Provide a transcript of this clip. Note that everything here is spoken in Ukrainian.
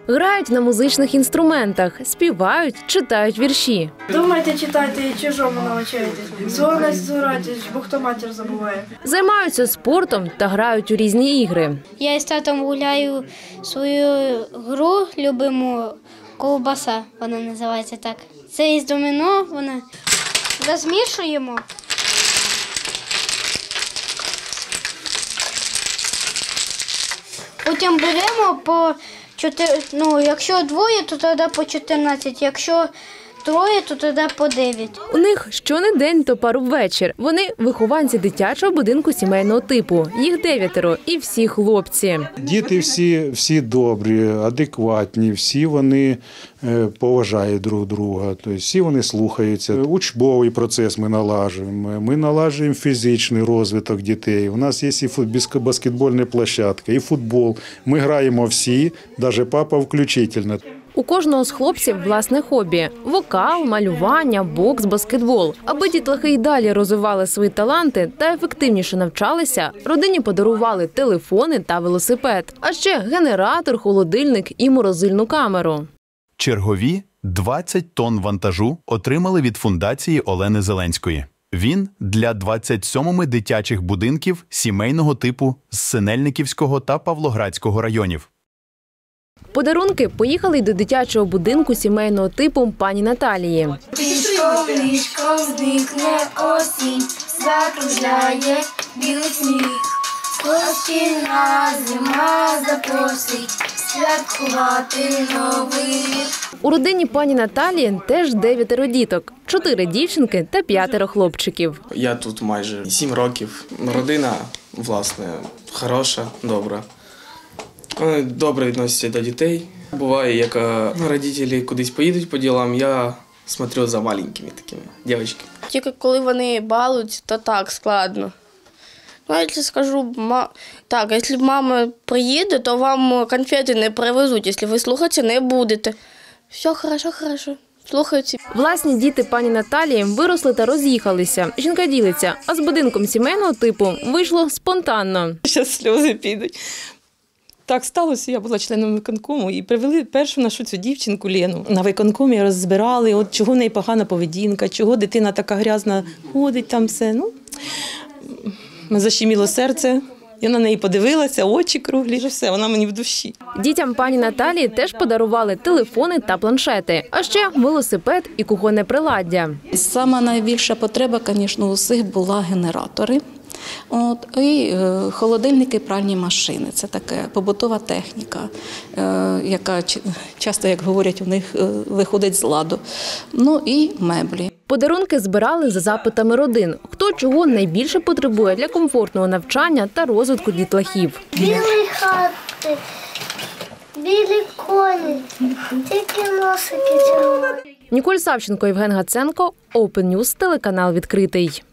Грають на музичних інструментах, співають, читають вірші. Думайте, читайте і чужому навчайтесь. Свого не зурайтесь, бо хто матір забуває. Займаються спортом та грають у різні ігри. Я з татом гуляю свою гру любиму «Ковбаса», вона називається так. Це із домино, вона розмішуємо. Потім беремо по 4, якщо двоє, то тоді по 14, якщо троє, то тоді по 9. У них щонедень то парубвечір. Вони вихованці дитячого будинку сімейного типу. Їх 9 і всі хлопці. Діти всі добрі, адекватні, всі вони поважають друг друга, тобто всі вони слухаються. Учбовий процес ми налажуємо фізичний розвиток дітей. У нас є і баскетбольна площадка, і футбол. Ми граємо всі, навіть папа включительно. У кожного з хлопців власне хобі – вокал, малювання, бокс, баскетбол. Аби дітлахи й далі розвивали свої таланти та ефективніше навчалися, родині подарували телефони та велосипед. А ще генератор, холодильник і морозильну камеру. Чергові 20 тонн вантажу отримали від фундації Олени Зеленської. Він для 27 дитячих будинків сімейного типу з Синельниківського та Павлоградського районів. Подарунки поїхали й до дитячого будинку сімейного типу пані Наталії. Ліжком зникне осінь, закружляє білий сніг. Осіння зима запросить святкувати новий рік. У родині пані Наталії теж 9 діток. 4 дівчинки та 5 хлопчиків. Я тут майже 7 років. Родина, власне, хороша, добра. Вони добре відносяться до дітей. Буває, як батьки кудись поїдуть по ділам, я смотрю за маленькими такими дівчатками. Тільки коли вони балують, то так складно. Якщо скажу, якщо мама приїде, то вам конфети не привезуть, якщо ви слухати не будете. Все, хорошо. Слухаються. Власні діти пані Наталії виросли та роз'їхалися. Жінка ділиться, а з будинком сімейного типу вийшло спонтанно. Зараз сльози підуть. Так сталося, я була членом виконкому і привели першу нашу цю дівчинку Лену. На виконкомі розбирали, чого в неї погана поведінка, чого дитина така грязна ходить там все. Защеміло серце. Я на неї подивилася, очі круглі, все, вона мені в душі. Дітям пані Наталії теж подарували телефони та планшети, а ще велосипед і кухонне приладдя. Сама найбільша потреба, звісно, у всіх була генератори. І холодильники, пральні машини. Це така побутова техніка, яка часто, як говорять, у них виходить з ладу. І меблі. Подарунки збирали за запитами родин. Хто чого найбільше потребує для комфортного навчання та розвитку дітлахів. Білі хати, білі коні, тільки носики червоні. Ніколь Савченко, Євген Гаценко, Open News, телеканал «Відкритий».